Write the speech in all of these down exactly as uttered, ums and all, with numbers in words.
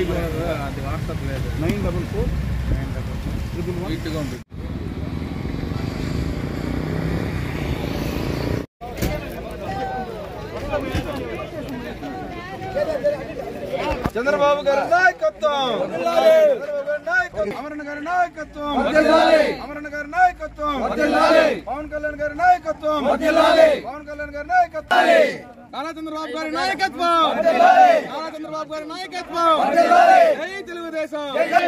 అది వాట్సాప్ లేదు. Nine double four nine double four triple one ఇట్టుగా ఉంటుంది. చంద్రబాబు గారి నాయకత్వం, అమరణ గారి నాయకత్వం, అమరణ గారి నాయకత్వం, పవన్ కళ్యాణ్ గారి నాయకత్వం, పవన్ కళ్యాణ్ గారి నాయకత్వం, నారా చంద్రబాబు గారి నాయకత్వం, నారా చంద్రబాబు గారి నాయకత్వం, జై తెలుగుదేశం.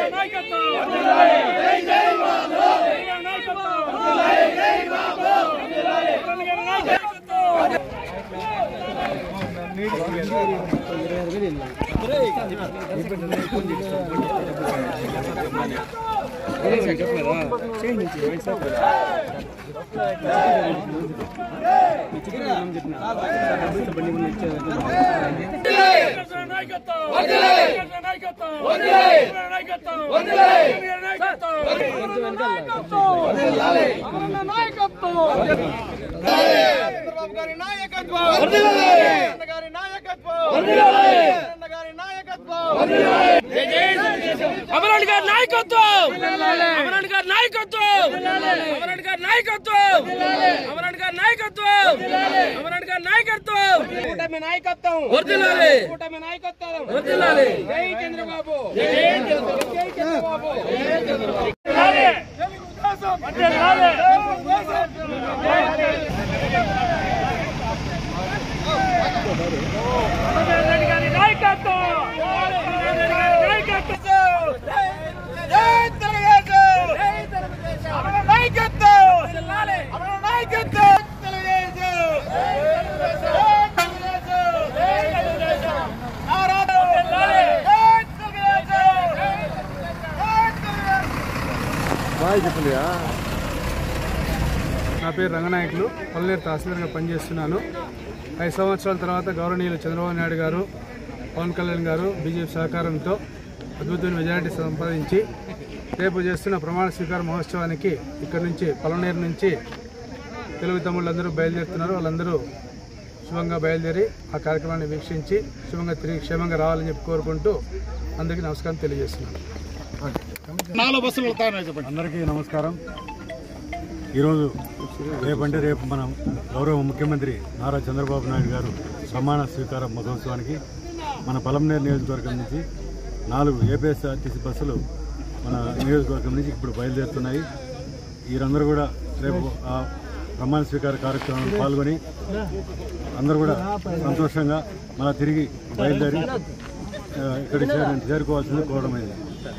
అమరణ గారి నాయకత్వం, అమరణ గారి నాయకత్వం, అమరణ గారి నాయకత్వం, అమరణ గారి నాయకత్వం, అమరణ గారి నాయకత్వం, కూటమి నాయకత్వం వర్ధిల్లాలి, కూటమి నాయకత్వం వర్ధిల్లాలి. జై చంద్రబాబు, జై చంద్రబాబు, జై చంద్రబాబు, జై చంద్రబాబు. నా పేరు రంగనాయకులు, పల్లెరు తహసీల్దార్గా పనిచేస్తున్నాను. ఐదు సంవత్సరాల తర్వాత గౌరవనీయులు చంద్రబాబు నాయుడు గారు, పవన్ కళ్యాణ్ గారు బీజేపీ సహకారంతో అద్భుతమైన మెజారిటీ సంపాదించి రేపు చేస్తున్న ప్రమాణ స్వీకార మహోత్సవానికి ఇక్కడి నుంచి పలమనేరు నుంచి తెలుగు తమ్ముళ్ళందరూ బయలుదేరుతున్నారు. వాళ్ళందరూ శుభంగా బయలుదేరి ఆ కార్యక్రమాన్ని వీక్షించి శుభంగా తిరిగి క్షేమంగా రావాలని చెప్పి కోరుకుంటూ అందరికీ నమస్కారం తెలియజేస్తున్నాను. అందరికీ నమస్కారం. ఈరోజు రేపంటే రేపు మనం గౌరవ ముఖ్యమంత్రి నారా చంద్రబాబు నాయుడు గారు ప్రమాణ స్వీకార మహోత్సవానికి మన పలమనేరు నియోజకవర్గం నుంచి నాలుగు ఏపీఎస్ఆర్టీసీ బస్సులు మన నియోజకవర్గం నుంచి ఇప్పుడు బయలుదేరుతున్నాయి. వీరందరూ కూడా రేపు ఆ ప్రమాణ స్వీకార కార్యక్రమంలో పాల్గొని అందరూ కూడా సంతోషంగా మన తిరిగి బయలుదేరి ఇక్కడికి చేరుకోవాల్సింది కోరడమైంది.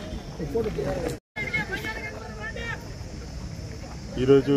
ఈరోజు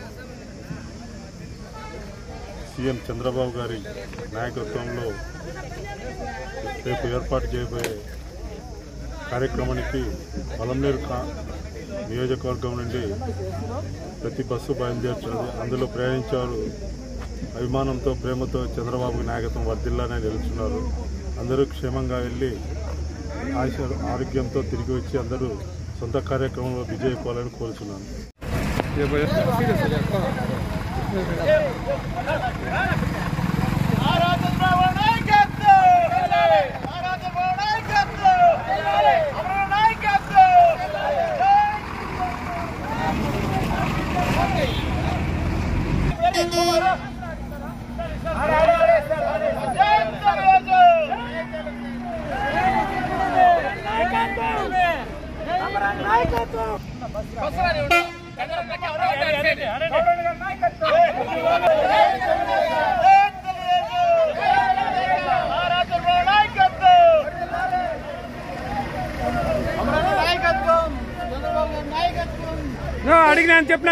సీఎం చంద్రబాబు గారి నాయకత్వంలో రేపు ఏర్పాటు చేయబోయే కార్యక్రమానికి పలమనేరు నియోజకవర్గం నుండి ప్రతి బస్సు బయలుదేరుతున్నది. అందులో ప్రయాణించేవారు అభిమానంతో, ప్రేమతో చంద్రబాబు నాయకత్వం వర్ధిల్లానే నిలుచున్నారు. అందరూ క్షేమంగా వెళ్ళి ఆరోగ్యంతో తిరిగి వచ్చి అందరూ సొంత కార్యక్రమంలో బిజీ అయిపోవాలని కోరుచున్నాను. అడిగినా అని చెప్పినా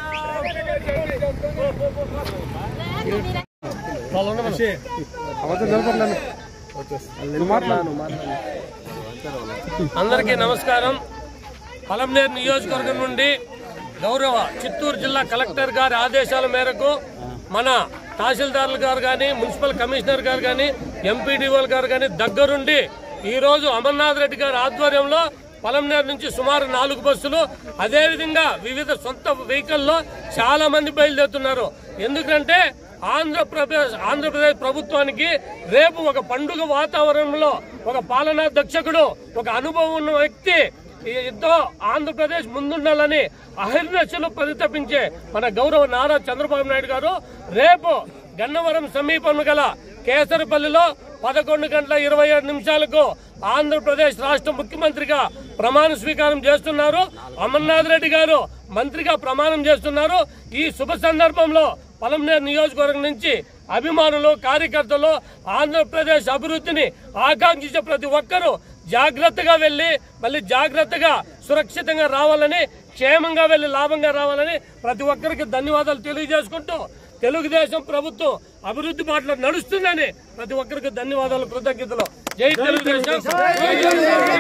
అందరికీ నమస్కారం. పలమనేరు నియోజకవర్గం నుండి గౌరవ చిత్తూరు జిల్లా కలెక్టర్ గారి ఆదేశాల మేరకు మన తహసీల్దార్లు గారు కానీ, మున్సిపల్ కమిషనర్ గారు కానీ, ఎంపీడీఓలు గారు కానీ దగ్గరుండి ఈరోజు అమర్నాథ్ రెడ్డి గారి ఆధ్వర్యంలో పలమనేరు నుంచి సుమారు నాలుగు బస్సులు, అదేవిధంగా వివిధ సొంత వెహికల్లో చాలా మంది బయలుదేరుతున్నారు. ఎందుకంటే ఆంధ్రప్రదేశ్ ఆంధ్రప్రదేశ్ ప్రభుత్వానికి రేపు ఒక పండుగ వాతావరణంలో ఒక పాలనా దక్షకుడు, ఒక అనుభవం ఉన్న వ్యక్తి ఎంతో ఆంధ్రప్రదేశ్ ముందుండాలని అహర్నిశలు పరితపించే మన గౌరవ నారా చంద్రబాబు నాయుడు గారు రేపు గన్నవరం సమీపం గల కేసరపల్లిలో పదకొండు గంటల ఇరవై ఏడు నిమిషాలకు ఆంధ్రప్రదేశ్ రాష్ట్ర ముఖ్యమంత్రిగా ప్రమాణ స్వీకారం చేస్తున్నారు. అమర్నాథ్ రెడ్డి గారు మంత్రిగా ప్రమాణం చేస్తున్నారు. ఈ శుభ సందర్భంలో పలమనేరు నియోజకవర్గం నుంచి అభిమానులు, కార్యకర్తలు, ఆంధ్రప్రదేశ్ అభివృద్ధిని ఆకాంక్షించే ప్రతి ఒక్కరూ జాగ్రత్తగా వెళ్లి మళ్ళీ జాగ్రత్తగా సురక్షితంగా రావాలని, క్షేమంగా వెళ్లి లాభంగా రావాలని ప్రతి ఒక్కరికి ధన్యవాదాలు తెలియజేసుకుంటూ తెలుగుదేశం ప్రభుత్వం అభివృద్ధి బాటలో నడుస్తుందని ప్రతి ఒక్కరికి ధన్యవాదాలు, కృతజ్ఞతలు. జై తెలుగుదేశం.